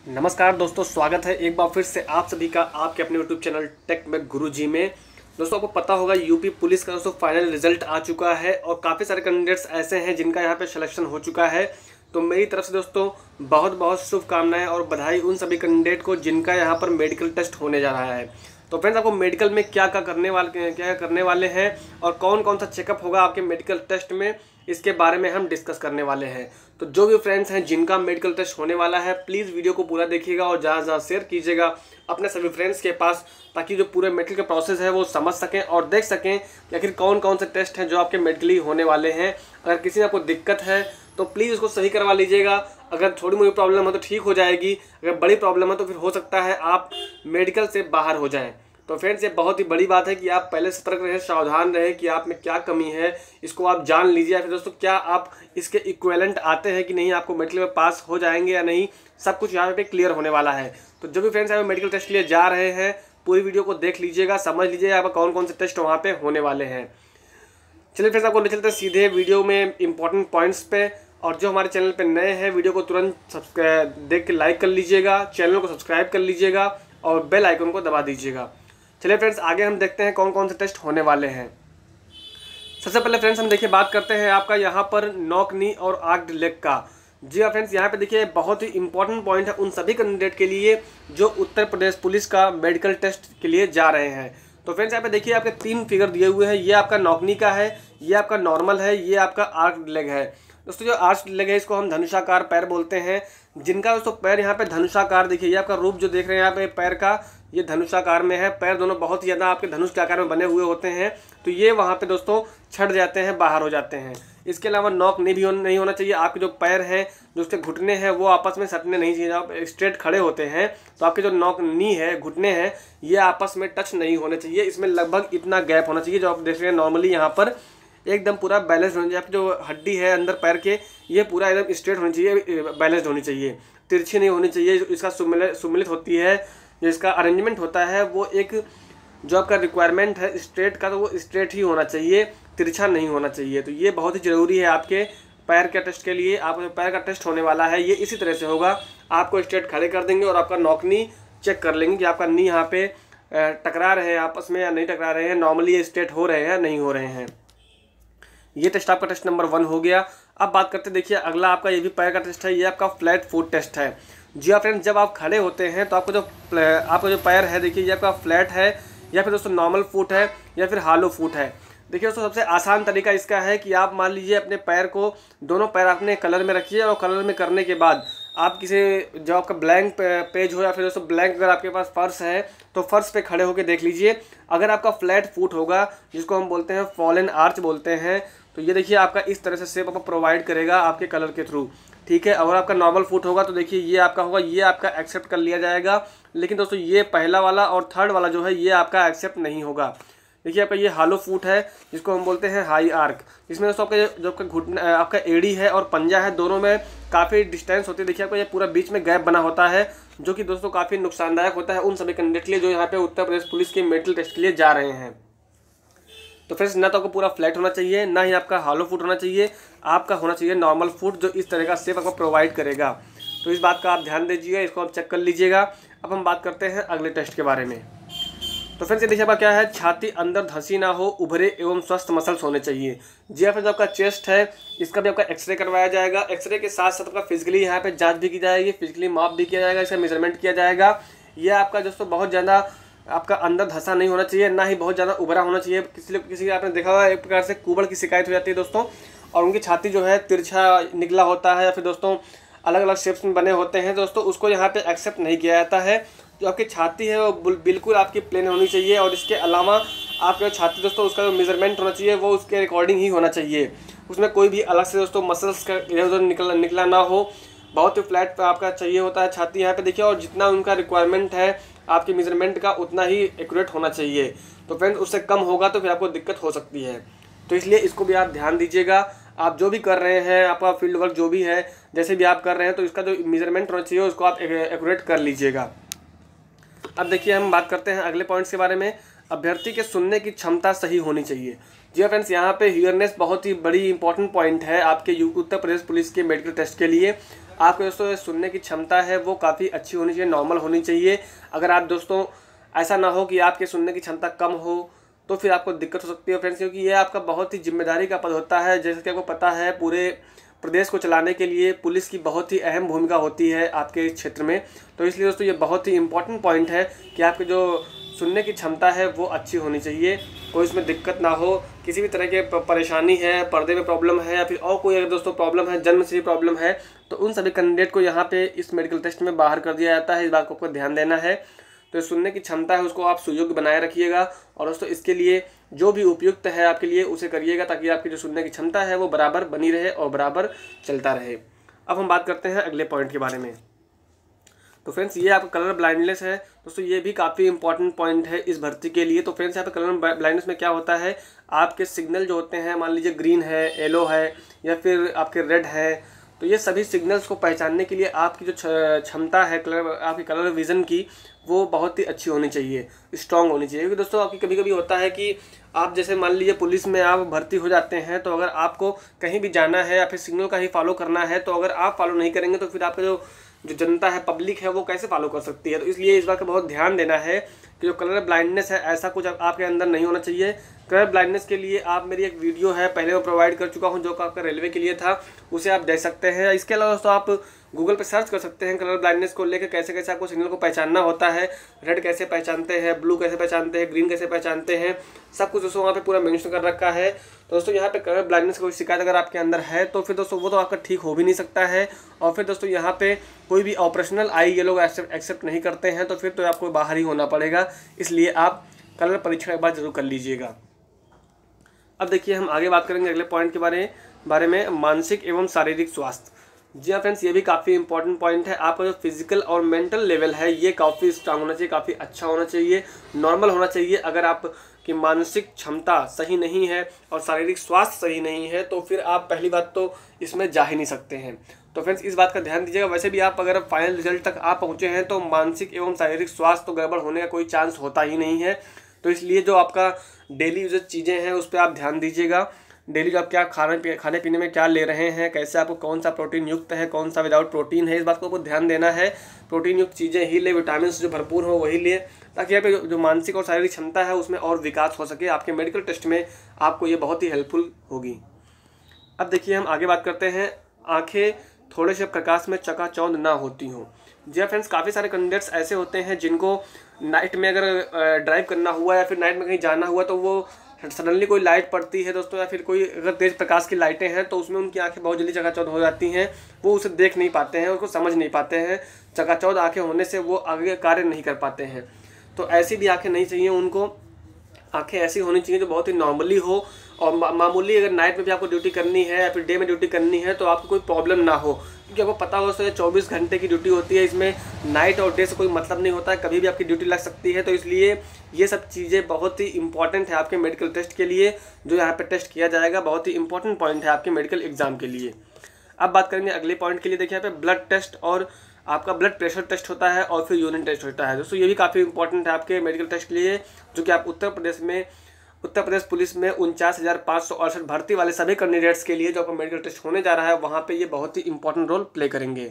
नमस्कार दोस्तों, स्वागत है एक बार फिर से आप सभी का आपके अपने यूट्यूब चैनल टेक में गुरुजी में। दोस्तों आपको पता होगा यूपी पुलिस का दोस्तों फाइनल रिजल्ट आ चुका है और काफ़ी सारे कैंडिडेट्स ऐसे हैं जिनका यहाँ पे सिलेक्शन हो चुका है। तो मेरी तरफ से दोस्तों बहुत बहुत शुभकामनाएं और बधाई उन सभी कैंडिडेट को जिनका यहाँ पर मेडिकल टेस्ट होने जा रहा है। तो फ्रेंड्स, आपको मेडिकल में क्या करने वाले हैं और कौन कौन सा चेकअप होगा आपके मेडिकल टेस्ट में, इसके बारे में हम डिस्कस करने वाले हैं। तो जो भी फ्रेंड्स हैं जिनका मेडिकल टेस्ट होने वाला है, प्लीज़ वीडियो को पूरा देखिएगा और ज़्यादा शेयर कीजिएगा अपने सभी फ्रेंड्स के पास, ताकि जो पूरे मेडिकल के प्रोसेस है वो समझ सकें और देख सकें कि आखिर कौन कौन से टेस्ट हैं जो आपके मेडिकली होने वाले हैं। अगर किसी में आपको दिक्कत है तो प्लीज़ उसको सही करवा लीजिएगा। अगर थोड़ी मोटी प्रॉब्लम है तो ठीक हो जाएगी, अगर बड़ी प्रॉब्लम है तो फिर हो सकता है आप मेडिकल से बाहर हो जाएं। तो फ्रेंड्स, ये बहुत ही बड़ी बात है कि आप पहले सतर्क रहें, सावधान रहें कि आप में क्या कमी है, इसको आप जान लीजिए। फिर दोस्तों, क्या आप इसके इक्विवेलेंट आते हैं कि नहीं, आपको मेडिकल में पास हो जाएंगे या नहीं, सब कुछ यहाँ पे क्लियर होने वाला है। तो जो भी फ्रेंड्स आप मेडिकल टेस्ट के लिए जा रहे हैं, पूरी वीडियो को देख लीजिएगा, समझ लीजिएगा आप कौन कौन से टेस्ट वहाँ पे होने वाले हैं। चलिए फ्रेंड्स, आपको ले चलते हैं सीधे वीडियो में इंपॉर्टेंट पॉइंट्स पे। और जो हमारे चैनल पे नए हैं, वीडियो को तुरंत देख के लाइक कर लीजिएगा, चैनल को सब्सक्राइब कर लीजिएगा और बेल आइकन को दबा दीजिएगा। चलिए फ्रेंड्स, आगे हम देखते हैं कौन कौन से टेस्ट होने वाले हैं। सबसे पहले फ्रेंड्स हम देखिए बात करते हैं आपका यहाँ पर नॉक नी और आर्क्ड लेग का। जी हाँ फ्रेंड्स, यहाँ पे देखिए बहुत ही इंपॉर्टेंट पॉइंट है उन सभी कैंडिडेट के लिए जो उत्तर प्रदेश पुलिस का मेडिकल टेस्ट के लिए जा रहे हैं। तो फ्रेंड्स, यहाँ पे देखिए आपके 3 फिगर दिए हुए हैं। ये आपका नॉक नी का है, ये आपका नॉर्मल है, ये आपका आर्क्ड लेग है। दोस्तों जो आर्क्ड लेग है इसको हम धनुषाकार पैर बोलते हैं। जिनका दोस्तों पैर यहाँ पे धनुषाकार, देखिए ये आपका रूप जो देख रहे हैं यहाँ पे पैर का, ये धनुषाकार में है। पैर दोनों बहुत ही ज़्यादा आपके धनुष के आकार में बने हुए होते हैं, तो ये वहाँ पे दोस्तों छट जाते हैं, बाहर हो जाते हैं। इसके अलावा नॉक नी भी नहीं होना चाहिए। आपके जो पैर हैं, जो उसके घुटने हैं, वो आपस में सटने नहीं चाहिए। आप स्ट्रेट खड़े होते हैं तो आपके जो नॉक नी है, घुटने हैं, ये आपस में टच नहीं होने चाहिए। इसमें लगभग इतना गैप होना चाहिए जो आप देख रहे हैं नॉर्मली यहाँ पर एकदम पूरा बैलेंस होना चाहिए। आपकी जो हड्डी है अंदर पैर के, ये पूरा एकदम स्ट्रेट होनी चाहिए, बैलेंस्ड होनी चाहिए, तिरछी नहीं होनी चाहिए। इसका सुमिलित होती है, जो इसका अरेंजमेंट होता है वो एक जो आपका रिक्वायरमेंट है स्ट्रेट का, तो वो स्ट्रेट ही होना चाहिए, तिरछा नहीं होना चाहिए। तो ये बहुत ही ज़रूरी है आपके पैर के टेस्ट के लिए। आपका जो पैर का टेस्ट होने वाला है ये इसी तरह से होगा। आपको स्ट्रेट खड़े कर देंगे और आपका नॉक नी चेक कर लेंगे कि आपका नी यहाँ पे टकरा रहे हैं आपस में या नहीं टकरा रहे हैं, नॉर्मली ये स्ट्रेट हो रहे हैं या नहीं हो रहे हैं। ये टेस्ट आपका टेस्ट नंबर 1 हो गया। अब बात करते देखिए अगला आपका ये भी पैर का टेस्ट है, ये आपका फ्लैट फुट टेस्ट है। जी हाँ फ्रेंड्स, जब आप खड़े होते हैं तो आपका जो पैर है, देखिए ये आपका फ्लैट है या फिर दोस्तों नॉर्मल फुट है या फिर हालो फुट है। देखिए दोस्तों, सबसे आसान तरीका इसका है कि आप मान लीजिए अपने पैर को, दोनों पैर अपने कलर में रखिए और कलर में करने के बाद आप किसी जो आपका ब्लैंक पेज हो या फिर दोस्तों ब्लैंक अगर आपके पास फर्श है तो फर्श पे खड़े होकर देख लीजिए। अगर आपका फ्लैट फुट होगा, जिसको हम बोलते हैं फॉलन आर्च बोलते हैं, तो ये देखिए आपका इस तरह से शेप आपको प्रोवाइड करेगा आपके कलर के थ्रू, ठीक है। अगर आपका नॉर्मल फुट होगा तो देखिए ये आपका होगा, ये आपका एक्सेप्ट कर लिया जाएगा। लेकिन दोस्तों ये पहला वाला और थर्ड वाला जो है ये आपका एक्सेप्ट नहीं होगा। देखिए आपका ये हालो फुट है, जिसको हम बोलते हैं हाई आर्क। इसमें दोस्तों आपका जो आपका घुटना, आपका एड़ी है और पंजा है, दोनों में काफ़ी डिस्टेंस होती है। देखिए आपका ये पूरा बीच में गैप बना होता है, जो कि दोस्तों काफ़ी नुकसानदायक होता है उन सभी कैंडिडेट के लिए जो यहाँ पे उत्तर प्रदेश पुलिस के मेडिकल टेस्ट के लिए जा रहे हैं। तो फ्रेंड्स, ना तो आपको पूरा फ्लैट होना चाहिए, ना ही आपका हालो फुट होना चाहिए, आपका होना चाहिए नॉर्मल फुट, जो इस तरह का शेप आपको प्रोवाइड करेगा। तो इस बात का आप ध्यान दीजिएगा, इसको आप चेक कर लीजिएगा। अब हम बात करते हैं अगले टेस्ट के बारे में। तो फ्रेंड्स, ये देखिए आपका क्या है, छाती अंदर धंसी ना हो, उभरे एवं स्वस्थ मसल्स होने चाहिए। जी हाँ फ्रेंड्स, आपका चेस्ट है, इसका भी आपका एक्सरे करवाया जाएगा। एक्सरे के साथ साथ आपका फिजिकली यहाँ पे जांच भी की जाएगी, फिजिकली माप भी किया जाएगा, इसका मेजरमेंट किया जाएगा। ये आपका दोस्तों बहुत ज़्यादा आपका अंदर धंसा नहीं होना चाहिए, ना ही बहुत ज़्यादा उभरा होना चाहिए। किसी आपने देखा होगा एक प्रकार से कुबड़ की शिकायत हो जाती है दोस्तों, और उनकी छाती जो है तिरछा निकला होता है या फिर दोस्तों अलग अलग शेप्स में बने होते हैं दोस्तों, उसको यहाँ पे एक्सेप्ट नहीं किया जाता है। जो आपकी छाती है वो बिल्कुल आपकी प्लेन होनी चाहिए, और इसके अलावा आपकी छाती दोस्तों उसका जो मेजरमेंट होना चाहिए वो उसके अकॉर्डिंग ही होना चाहिए। उसमें कोई भी अलग से दोस्तों मसल्स का इधर उधर निकला ना हो, बहुत ही फ्लैट आपका चाहिए होता है छाती यहाँ पे देखिए। और जितना उनका रिक्वायरमेंट है आपके मेजरमेंट का, उतना ही एक्यूरेट होना चाहिए। तो फ्रेंड्स, उससे कम होगा तो फिर आपको दिक्कत हो सकती है। तो इसलिए इसको भी आप ध्यान दीजिएगा। आप जो भी कर रहे हैं, आपका फील्ड वर्क जो भी है, जैसे भी आप कर रहे हैं, तो इसका जो मेजरमेंट होना चाहिए उसको आप एक्यूरेट कर लीजिएगा। अब देखिए हम बात करते हैं अगले पॉइंट्स के बारे में। अभ्यर्थी के सुनने की क्षमता सही होनी चाहिए। जी हाँ फ्रेंड्स, यहाँ पे हियरनेस बहुत ही बड़ी इंपॉर्टेंट पॉइंट है आपके उत्तर प्रदेश पुलिस के मेडिकल टेस्ट के लिए। आपके दोस्तों सुनने की क्षमता है वो काफ़ी अच्छी होनी चाहिए, नॉर्मल होनी चाहिए। अगर आप दोस्तों ऐसा ना हो कि आपके सुनने की क्षमता कम हो तो फिर आपको दिक्कत हो सकती है फ्रेंड्स, क्योंकि ये आपका बहुत ही जिम्मेदारी का पद होता है। जैसे कि आपको पता है पूरे प्रदेश को चलाने के लिए पुलिस की बहुत ही अहम भूमिका होती है आपके क्षेत्र में। तो इसलिए दोस्तों ये बहुत ही इंपॉर्टेंट पॉइंट है कि आपकी जो सुनने की क्षमता है वो अच्छी होनी चाहिए, कोई इसमें दिक्कत ना हो। किसी भी तरह के परेशानी है, पर्दे में प्रॉब्लम है या फिर और कोई अगर दोस्तों प्रॉब्लम है, जन्म से प्रॉब्लम है, तो उन सभी कैंडिडेट को यहाँ पे इस मेडिकल टेस्ट में बाहर कर दिया जाता है। इस बात को आपको ध्यान देना है। तो सुनने की क्षमता है उसको आप सुयोग्य बनाए रखिएगा और दोस्तों इसके लिए जो भी उपयुक्त है आपके लिए उसे करिएगा, ताकि आपकी जो सुनने की क्षमता है वो बराबर बनी रहे और बराबर चलता रहे। अब हम बात करते हैं अगले पॉइंट के बारे में। तो फ्रेंड्स ये आपका कलर ब्लाइंडनेस है दोस्तों, ये भी काफ़ी इंपॉर्टेंट पॉइंट है इस भर्ती के लिए। तो फ्रेंड्स यहाँ पे कलर ब्लाइंडनेस में क्या होता है, आपके सिग्नल जो होते हैं, मान लीजिए ग्रीन है, येलो है या फिर आपके रेड है, तो ये सभी सिग्नल्स को पहचानने के लिए आपकी जो क्षमता है आपकी कलर विज़न की वो बहुत ही अच्छी होनी चाहिए, स्ट्रांग होनी चाहिए। क्योंकि दोस्तों आपकी कभी कभी होता है कि आप जैसे मान लीजिए पुलिस में आप भर्ती हो जाते हैं, तो अगर आपको कहीं भी जाना है या फिर सिग्नल का ही फॉलो करना है, तो अगर आप फॉलो नहीं करेंगे तो फिर आपका जो जनता है, पब्लिक है, वो कैसे फॉलो कर सकती है। तो इसलिए इस बात का बहुत ध्यान देना है कि जो कलर ब्लाइंडनेस है ऐसा कुछ आपके अंदर नहीं होना चाहिए। कलर ब्लाइंडनेस के लिए आप मेरी एक वीडियो है पहले वो प्रोवाइड कर चुका हूं जो आपका रेलवे के लिए था, उसे आप देख सकते हैं। इसके अलावा दोस्तों आप गूगल पे सर्च कर सकते हैं कलर ब्लाइंडनेस को लेकर, कैसे कैसे आपको सिग्नल को पहचानना होता है, रेड कैसे पहचानते हैं, ब्लू कैसे पहचानते हैं, ग्रीन कैसे पहचानते हैं, सब कुछ दोस्तों वहाँ पे पूरा मेंशन कर रखा है। तो दोस्तों यहाँ पे कलर ब्लाइंडनेस कोई शिकायत अगर आपके अंदर है तो फिर दोस्तों वो तो आपका ठीक हो भी नहीं सकता है। और फिर दोस्तों यहाँ पे कोई भी ऑपरेशनल आई ये लोग एक्सेप्ट नहीं करते हैं, तो फिर तो आपको बाहर ही होना पड़ेगा। इसलिए आप कलर परीक्षण एक बार जरूर कर लीजिएगा। अब देखिए हम आगे बात करेंगे अगले पॉइंट के बारे में, मानसिक एवं शारीरिक स्वास्थ्य। जी हाँ फ्रेंड्स, ये भी काफ़ी इंपॉर्टेंट पॉइंट है। आपका जो फिजिकल और मेंटल लेवल है ये काफ़ी स्ट्रांग होना चाहिए, काफ़ी अच्छा होना चाहिए, नॉर्मल होना चाहिए। अगर आपकी मानसिक क्षमता सही नहीं है और शारीरिक स्वास्थ्य सही नहीं है तो फिर आप पहली बात तो इसमें जा ही नहीं सकते हैं। तो फ्रेंड्स इस बात का ध्यान दीजिएगा। वैसे भी आप अगर फाइनल रिजल्ट तक आप पहुँचे हैं तो मानसिक एवं शारीरिक स्वास्थ्य तो गड़बड़ होने का कोई चांस होता ही नहीं है। तो इसलिए जो आपका डेली यूजेज चीज़ें हैं उस पर आप ध्यान दीजिएगा। डेली जो आप क्या खाने पीने में क्या ले रहे हैं, कैसे आपको कौन सा प्रोटीन युक्त है, कौन सा विदाउट प्रोटीन है, इस बात को आपको ध्यान देना है। प्रोटीन युक्त चीज़ें ही ले, विटामिन जो भरपूर हो वही ले, ताकि यहाँ पे जो मानसिक और शारीरिक क्षमता है उसमें और विकास हो सके। आपके मेडिकल टेस्ट में आपको ये बहुत ही हेल्पफुल होगी। अब देखिए हम आगे बात करते हैं, आँखें थोड़े से प्रकाश में चकाचौंध ना होती हों। जी फ्रेंड्स, काफ़ी सारे कैंडिडेट्स ऐसे होते हैं जिनको नाइट में अगर ड्राइव करना हुआ या फिर नाइट में कहीं जाना हुआ तो वो सडनली कोई लाइट पड़ती है दोस्तों, या फिर कोई अगर तेज प्रकाश की लाइटें हैं तो उसमें उनकी आंखें बहुत जल्दी चकाचौंध हो जाती हैं। वो उसे देख नहीं पाते हैं, उसको समझ नहीं पाते हैं। चकाचौंध आंखें होने से वो आगे कार्य नहीं कर पाते हैं। तो ऐसी भी आंखें नहीं चाहिए उनको। आंखें ऐसी होनी चाहिए जो बहुत ही नॉर्मली हो और मामूली अगर नाइट में भी आपको ड्यूटी करनी है या फिर डे में ड्यूटी करनी है तो आपको कोई प्रॉब्लम ना हो, क्योंकि आपको पता हो सो 24 घंटे की ड्यूटी होती है। इसमें नाइट और डे से कोई मतलब नहीं होता है, कभी भी आपकी ड्यूटी लग सकती है। तो इसलिए ये सब चीज़ें बहुत ही इंपॉर्टेंट है आपके मेडिकल टेस्ट के लिए, जो यहाँ पर टेस्ट किया जाएगा। बहुत ही इंपॉर्टेंट पॉइंट है आपके मेडिकल एग्जाम के लिए। अब बात करेंगे अगले पॉइंट के लिए। देखिए यहाँ पे ब्लड टेस्ट और आपका ब्लड प्रेशर टेस्ट होता है और फिर यूरिन टेस्ट होता है दोस्तों। ये भी काफ़ी इंपॉर्टेंट है आपके मेडिकल टेस्ट के लिए, जो कि आप उत्तर प्रदेश पुलिस में 49,568 भर्ती वाले सभी कैंडिडेट्स के लिए जो आपका मेडिकल टेस्ट होने जा रहा है वहाँ पे ये बहुत ही इंपॉर्टेंट रोल प्ले करेंगे।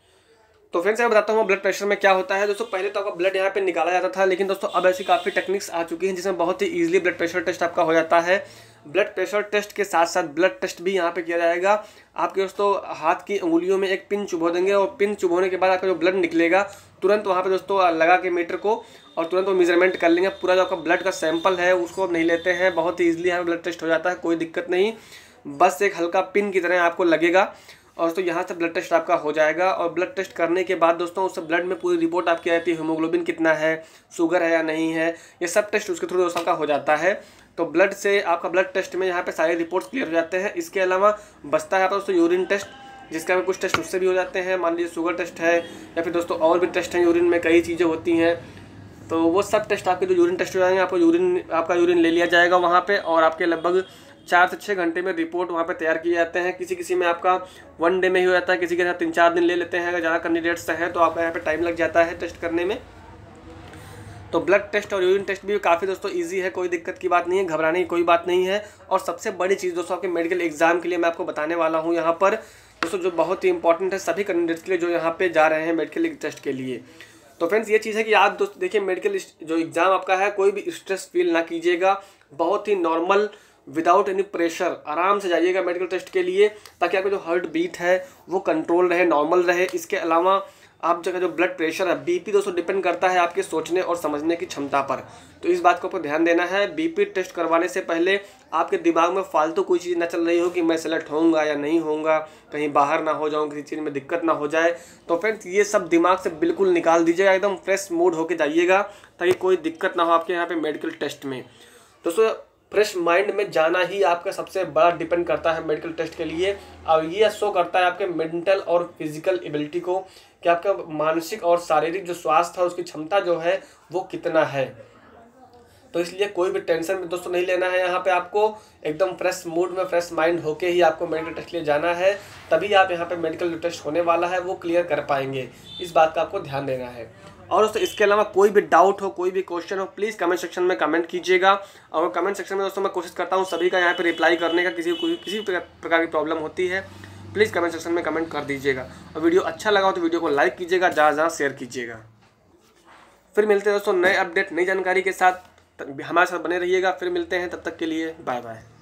तो फ्रेंड्स मैं बताता हूँ ब्लड प्रेशर में क्या होता है दोस्तों। पहले तो आपका ब्लड यहाँ पे निकाला जाता था, लेकिन दोस्तों अब ऐसी काफ़ी टेक्निक्स आ चुकी हैं जिसमें बहुत ही ईजिली ब्लड प्रेशर टेस्ट आपका हो जाता है। ब्लड प्रेशर टेस्ट के साथ साथ ब्लड टेस्ट भी यहाँ पे किया जाएगा। आपके दोस्तों हाथ की उंगलियों में एक पिन चुभो देंगे और पिन चुभोने के बाद आपका जो ब्लड निकलेगा तुरंत वहाँ पे दोस्तों लगा के मीटर को और तुरंत वो मेजरमेंट कर लेंगे। पूरा जो आपका ब्लड का सैंपल है उसको अब नहीं लेते हैं, बहुत ही ईजिली यहाँ पे ब्लड टेस्ट हो जाता है, कोई दिक्कत नहीं। बस एक हल्का पिन की तरह आपको लगेगा और दोस्तों यहाँ से ब्लड टेस्ट आपका हो जाएगा। और ब्लड टेस्ट करने के बाद दोस्तों उस ब्लड में पूरी रिपोर्ट आपकी आती है, हीमोग्लोबिन कितना है, शुगर है या नहीं है, ये सब टेस्ट उसके थ्रू दोस्तों का हो जाता है। तो ब्लड से आपका ब्लड टेस्ट में यहाँ पे सारे रिपोर्ट्स क्लियर हो जाते हैं। इसके अलावा बचता है आपका दोस्तों यूरिन टेस्ट, जिसका कुछ टेस्ट उससे भी हो जाते हैं। मान लीजिए शुगर टेस्ट है या फिर दोस्तों और भी टेस्ट हैं, यूरिन में कई चीज़ें होती हैं, तो वो सब टेस्ट आपके जो यूरिन टेस्ट हो जाएंगे, आपका यूरिन ले लिया जाएगा वहाँ पे और आपके लगभग 4 से 6 घंटे में रिपोर्ट वहाँ पे तैयार किए जाते हैं। किसी में आपका 1 डे में ही हो जाता है, किसी के साथ 3-4 दिन ले लेते हैं। अगर ज़्यादा कैंडिडेट्स हैं तो आपका यहाँ पे टाइम लग जाता है टेस्ट करने में। तो ब्लड टेस्ट और यूरिन टेस्ट भी काफ़ी दोस्तों इजी है, कोई दिक्कत की बात नहीं है, घबराने की कोई बात नहीं है। और सबसे बड़ी चीज़ दोस्तों आपके मेडिकल एग्जाम के लिए मैं आपको बताने वाला हूँ यहाँ पर दोस्तों जो बहुत ही इंपॉर्टेंट है सभी कैंडिडेट्स के लिए जो यहाँ पे जा रहे हैं मेडिकल टेस्ट के लिए। तो फ्रेंड्स ये चीज़ है कि आप दोस्त देखिए मेडिकल जो एग्ज़ाम आपका है कोई भी स्ट्रेस फील ना कीजिएगा, बहुत ही नॉर्मल विदाउट एनी प्रेशर आराम से जाइएगा मेडिकल टेस्ट के लिए, ताकि आपका जो हार्ट बीट है वो कंट्रोल रहे, नॉर्मल रहे। इसके अलावा आप जगह जो ब्लड प्रेशर है, बीपी दोस्तों डिपेंड करता है आपके सोचने और समझने की क्षमता पर, तो इस बात को आपको ध्यान देना है। बीपी टेस्ट करवाने से पहले आपके दिमाग में फालतू कोई चीज़ ना चल रही हो कि मैं सेलेक्ट होऊंगा या नहीं होऊंगा, कहीं बाहर ना हो जाऊँ, किसी चीज़ में दिक्कत ना हो जाए। तो फ्रेंड्स ये सब दिमाग से बिल्कुल निकाल दीजिएगा, एकदम फ्रेश मूड होकर जाइएगा ताकि कोई दिक्कत ना हो आपके यहाँ पे मेडिकल टेस्ट में। दोस्तों फ्रेश माइंड में जाना ही आपका सबसे बड़ा डिपेंड करता है मेडिकल टेस्ट के लिए, और ये शो करता है आपके मेंटल और फिजिकल एबिलिटी को कि आपका मानसिक और शारीरिक जो स्वास्थ्य है उसकी क्षमता जो है वो कितना है। तो इसलिए कोई भी टेंशन में दोस्तों नहीं लेना है, यहाँ पे आपको एकदम फ्रेश मूड में फ्रेश माइंड होके ही आपको मेडिकल टेस्ट के लिए जाना है, तभी आप यहाँ पे मेडिकल जो टेस्ट होने वाला है वो क्लियर कर पाएंगे। इस बात का आपको ध्यान देना है। और दोस्तों इसके अलावा कोई भी डाउट हो, कोई भी क्वेश्चन हो, प्लीज़ कमेंट सेक्शन में कमेंट कीजिएगा। और कमेंट सेक्शन में दोस्तों मैं कोशिश करता हूँ सभी का यहाँ पे रिप्लाई करने का, किसी प्रकार की प्रॉब्लम होती है प्लीज़ कमेंट सेक्शन में कमेंट कर दीजिएगा। और वीडियो अच्छा लगा हो तो वीडियो को लाइक कीजिएगा, ज़्यादा शेयर कीजिएगा। फिर मिलते हैं दोस्तों नए अपडेट, नई जानकारी के साथ, हमारे साथ बने रहिएगा। फिर मिलते हैं, तब तक के लिए बाय बाय।